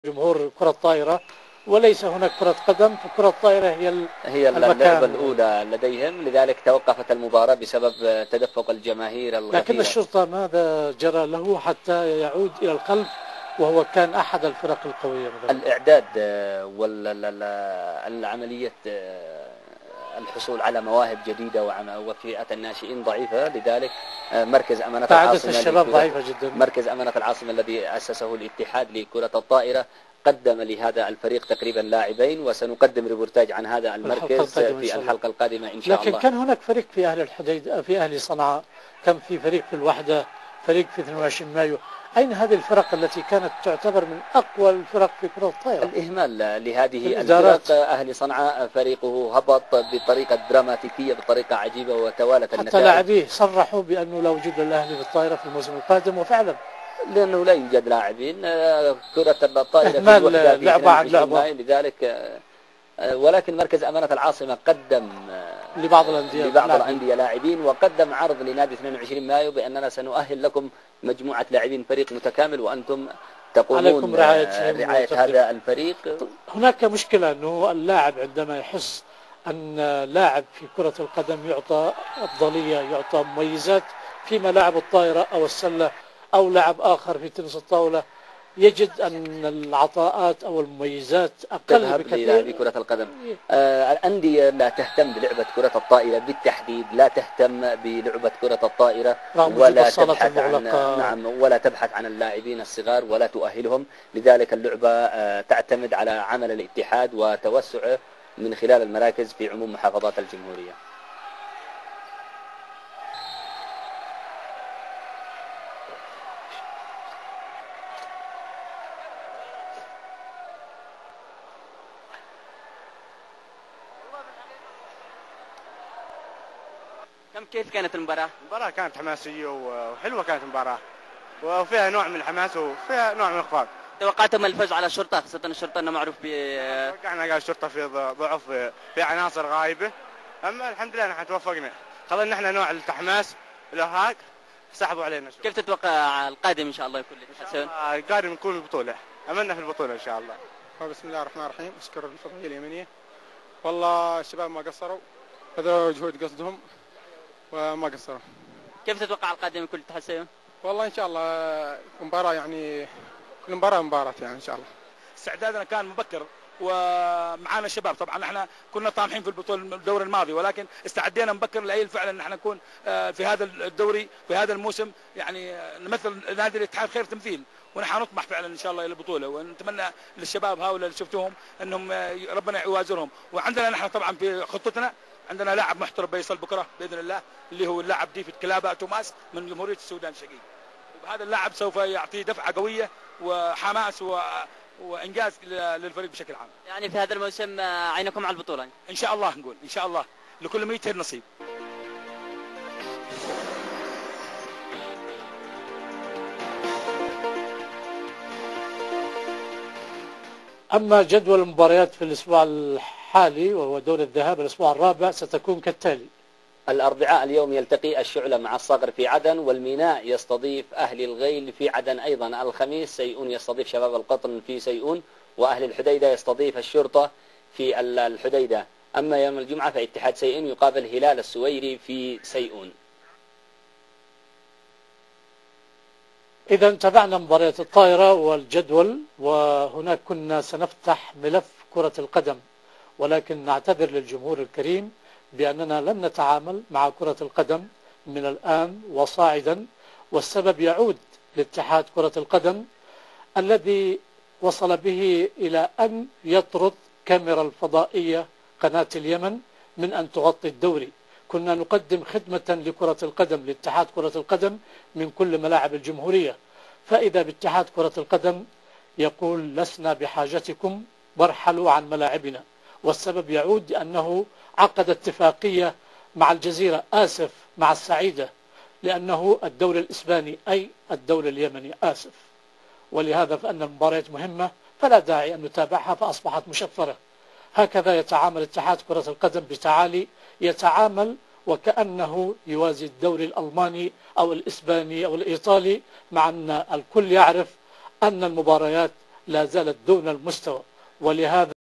جمهور كرة الطائرة وليس هناك كرة قدم، فكرة الطائرة هي اللعبة الأولى لديهم، لذلك توقفت المباراة بسبب تدفق الجماهير الغفيرة. لكن الشرطة ماذا جرى له حتى يعود إلى القلب وهو كان أحد الفرق القوية مثلا؟ الإعداد والعملية الحصول على مواهب جديدة وفئة الناشئين ضعيفة، لذلك مركز أمانة العاصمة الشباب ضعيفة جدا. مركز أمانة العاصمة الذي أسسه الاتحاد لكرة الطائرة قدم لهذا الفريق تقريبا لاعبين، وسنقدم ريبورتاج عن هذا المركز في الحلقة القادمة إن شاء الله. لكن كان هناك فريق في أهل الحديدة، في أهل صنعاء، كان في فريق في الوحدة، فريق في 22 مايو. أين هذه الفرق التي كانت تعتبر من أقوى الفرق في كرة الطائرة؟ الإهمال لهذه الفرق. أهل صنعاء فريقه هبط بطريقة دراماتيكية، بطريقة عجيبة، وتوالت النتائج. حتى لاعبيه صرحوا بأنه لا وجود للأهلي في الطائرة في الموسم القادم، وفعلا لأنه لا يوجد لاعبين. كرة الطائرة في الوحدة لعبة عن لعبة، لذلك ولكن مركز أمانة العاصمة قدم لبعض الأندية لاعبين، وقدم عرض لنادي 22 مايو بأننا سنؤهل لكم مجموعة لاعبين فريق متكامل، وأنتم تقومون رعاية هذا الفريق. هناك مشكلة أنه اللاعب عندما يحس أن لاعب في كرة القدم يعطى أفضلية، يعطى مميزات في ملاعب الطائرة أو السلة أو لاعب آخر في تنس الطاولة، يجد أن العطاءات أو المميزات أقل بكثير بكرة القدم. الأندية لا تهتم بلعبة كرة الطائرة بالتحديد، لا تهتم بلعبة كرة الطائرة ولا تبحث عن اللاعبين الصغار ولا تؤهلهم. لذلك اللعبة تعتمد على عمل الاتحاد وتوسعه من خلال المراكز في عموم محافظات الجمهورية. كيف كانت المباراة؟ المباراة كانت حماسية وحلوة، كانت المباراة وفيها نوع من الحماس وفيها نوع من الإخفاق. توقعتم الفوز على الشرطة، خاصة الشرطة أنه معروف توقعنا قال الشرطة في ضعف، في عناصر غايبة، أما الحمد لله نحن توفقنا، خلينا نحن نوع التحماس الإرهاق سحبوا علينا شوي. كيف تتوقع القادم إن شاء الله يكون لك؟ القادم نكون البطولة، أملنا في البطولة إن شاء الله. بسم الله الرحمن الرحيم. أشكر الفضائية اليمنية، والله الشباب ما قصروا، بذلوا جهود قصدهم وما قصروا. كيف تتوقع القادم يكون لاتحاد سيون؟ والله إن شاء الله مباراة، يعني كل مباراة يعني إن شاء الله. استعدادنا كان مبكر ومعانا الشباب، طبعا احنا كنا طامحين في البطوله الدوري الماضي، ولكن استعدينا مبكر لاي الفعل ان احنا نكون في هذا الدوري في هذا الموسم، يعني نمثل نادي الاتحاد خير تمثيل، ونحن نطمح فعلا ان شاء الله الى البطوله، ونتمنى للشباب هؤلاء اللي شفتوهم انهم ربنا يوازرهم. وعندنا نحن طبعا في خطتنا عندنا لاعب محترف بيصل بكره باذن الله، اللي هو اللاعب ديفيد كلابا توماس من جمهوريه السودان الشقيق. وهذا اللاعب سوف يعطي دفعه قويه وحماس وانجاز للفريق بشكل عام. يعني في هذا الموسم عينكم على البطوله ان شاء الله، نقول ان شاء الله لكل ما يجتهد نصيب. أما جدول المباريات في الأسبوع الحالي وهو دور الذهاب الأسبوع الرابع ستكون كالتالي: الأربعاء اليوم يلتقي الشعلة مع الصقر في عدن، والميناء يستضيف أهل الغيل في عدن أيضا. الخميس سيئون يستضيف شباب القطن في سيئون، وأهل الحديدة يستضيف الشرطة في الحديدة. أما يوم الجمعة فاتحاد سيئون يقابل هلال السويري في سيئون. إذا تابعنا مباريات الطائرة والجدول، وهناك كنا سنفتح ملف كرة القدم، ولكن نعتذر للجمهور الكريم بأننا لن نتعامل مع كرة القدم من الآن وصاعدا، والسبب يعود لاتحاد كرة القدم الذي وصل به إلى أن يطرد كاميرا الفضائية قناة اليمن من أن تغطي الدوري. كنا نقدم خدمة لكرة القدم لاتحاد كرة القدم من كل ملاعب الجمهورية، فإذا باتحاد كرة القدم يقول لسنا بحاجتكم وارحلوا عن ملاعبنا، والسبب يعود لأنه عقد اتفاقية مع الجزيرة، آسف مع السعيدة، لأنه الدوري الإسباني أي الدوري اليمني، آسف. ولهذا فأن المباريات مهمة فلا داعي أن نتابعها، فأصبحت مشفرة. هكذا يتعامل اتحاد كرة القدم بتعالي، يتعامل وكأنه يوازي الدوري الألماني أو الإسباني أو الإيطالي، مع أن الكل يعرف أن المباريات لا زالت دون المستوى. ولهذا